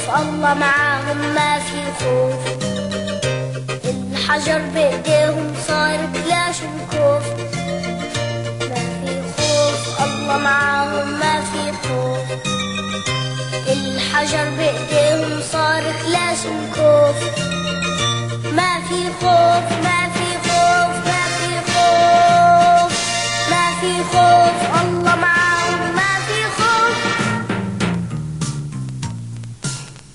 خوف، الله معاهم ما في خوف. الحجر بإيديهم صار كلاشنكوف. ما في خوف، الله معاهم ما في خوف. الحجر بإيديهم صار كلاشنكوف. ما في خوف.